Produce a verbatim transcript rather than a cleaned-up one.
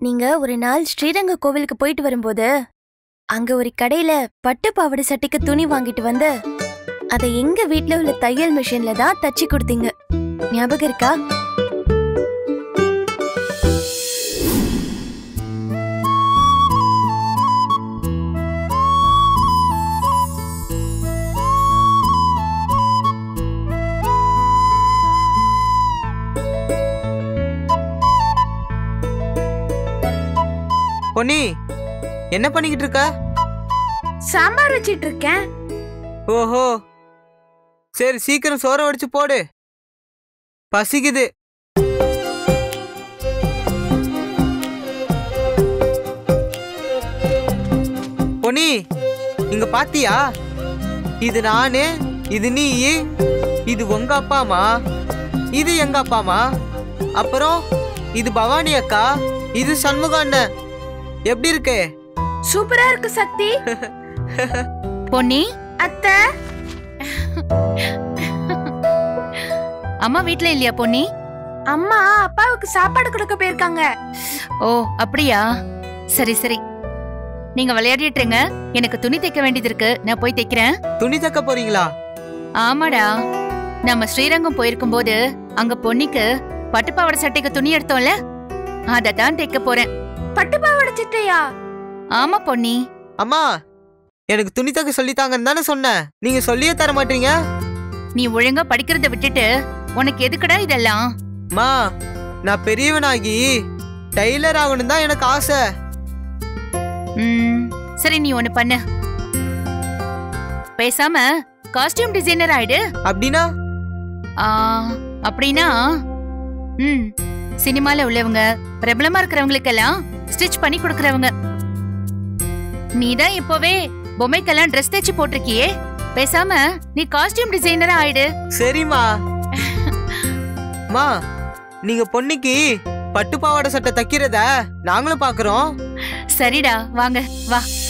நீங்க ஒரு நாள் ஸ்ரீரங்க கோவிலுக்கு போயிட்டு வரும்போது அங்க ஒரு கடையில பட்டு பாவாடை சட்டைக்கு துணி வாங்கிட்டு வந்து அதை எங்க வீட்ல உள்ள தையல் மிஷின்ல தான் தச்சு கொடுத்தீங்க. ஞாபகம் இருக்கா? பொன்னி, என்ன பண்ணிக்கிட்டு இருக்க? சாம்பார் வச்சிட்டு இருக்கேன். ஓஹோ, சரி சீக்கிரம் சோற வடிச்சு போடு, பசிக்குது. பொன்னி, இங்க பாத்தியா? இது நானு, இது நீ, இது உங்க அப்பாமா, இது எங்க அப்பாமா, அப்புறம் இது பவானி அக்கா, இது சண்முக அண்ணன். எப்படி இருக்கு? சூப்பரா இருக்கு சக்தி. பொன்னி, அத்தை, அம்மா வீட்ல இல்லையா பொன்னி? அம்மா அப்பாவுக்கு சாப்பாடு கொடுக்க போயிருக்காங்க. ஓ அப்படியா, சரி சரி. நீங்க விளையாடிட்டு இருங்க, எனக்கு துணி தைக்க வேண்டியது இருக்கு, நான் போய் தைக்கிறேன். துணி தைக்க போறீங்களா? ஆமாடா, நம்ம ஸ்ரீரங்கம் போயிருக்கும் போது அங்க பொன்னிக்கு பட்டுப்பாவாடை சட்டைக்கு துணி எடுத்தோம்ல, அததான் தைக்க போறேன். பட்டுப்பாவாடை சட்டையா? ஆமா பொன்னி. அம்மா, எனக்கு துணி தைக்க சொல்லித்தாங்கன்னு தானே சொன்னேன், நீங்க சொல்லியே தர மாட்டீங்க. நீ ஒழுங்கா படிக்கிறத விட்டுட்டு உனக்கு எதுக்குடா இதெல்லாம்? மா, நான் பெரியவனாகி டைலர் ஆகணும் தான் எனக்கு ஆசை. ம், சரி நீ ஒண்ணு பண்ணு, பேசாம காஸ்டியூம் டிசைனர் ஆயிடு. அப்படின்னா? ஆ, அப்படின்னா ம் சினிமால உள்ளவங்க, பிரபலமா இருக்கிறவங்களுக்கெல்லாம் ஸ்டிச் பண்ணி கொடுக்கறவங்க. நீதான் இப்பவே பொம்மைக்கெல்லாம் ட்ரெஸ் தைச்சு போட்டிருக்கியே, பேசாம நீ காஸ்டியூம் டிசைனரா ஆயிடு. சரிம்மா. மா, நீங்க பொன்னிக்கு பட்டு பாவாடை சட்டை தைக்கிறத நாங்களும் பாக்குறோம். சரிடா, வாங்க வா.